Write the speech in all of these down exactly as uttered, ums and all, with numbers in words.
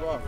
off.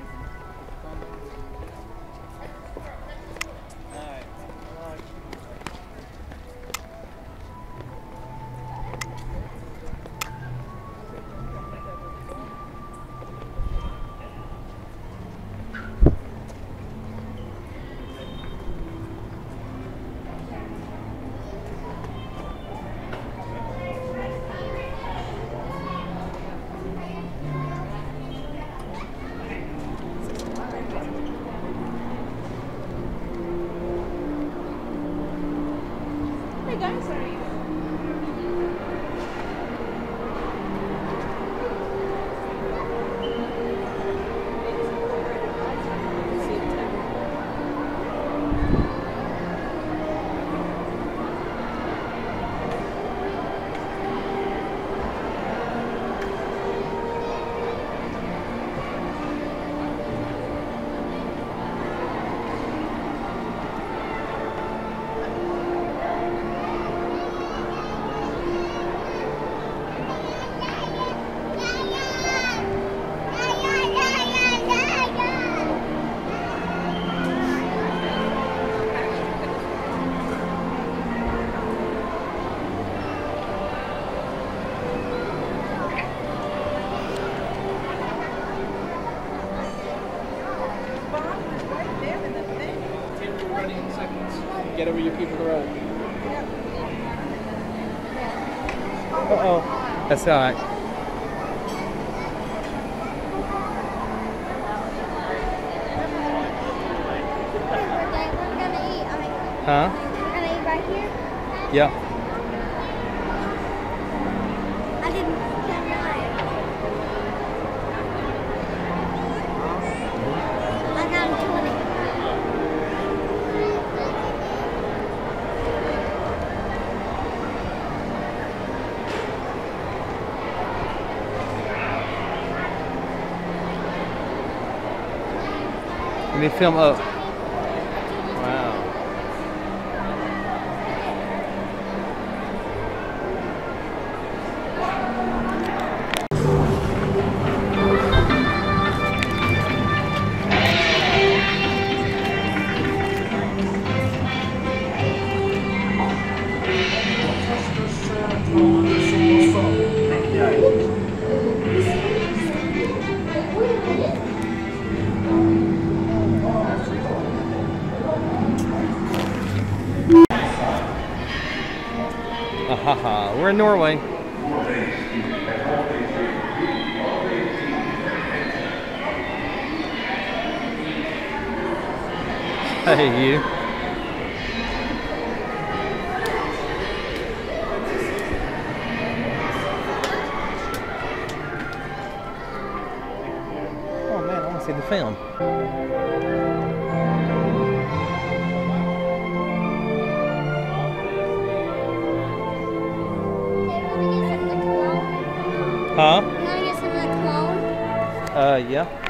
Guys, how are you? Get over your people to the road. Uh-oh. That's all right. Huh? We're gonna eat right here? Yeah. I didn't turn right. I got twenty. Let me film up. Wow. Ahaha, we're in Norway. Hey, you. Oh man, I want to see the film. Huh? You wanna get some of the clone? Uh, yeah.